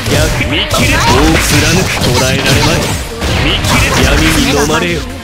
見切れ。を貫く。捉えられまい。見切れ。闇に飲まれよ。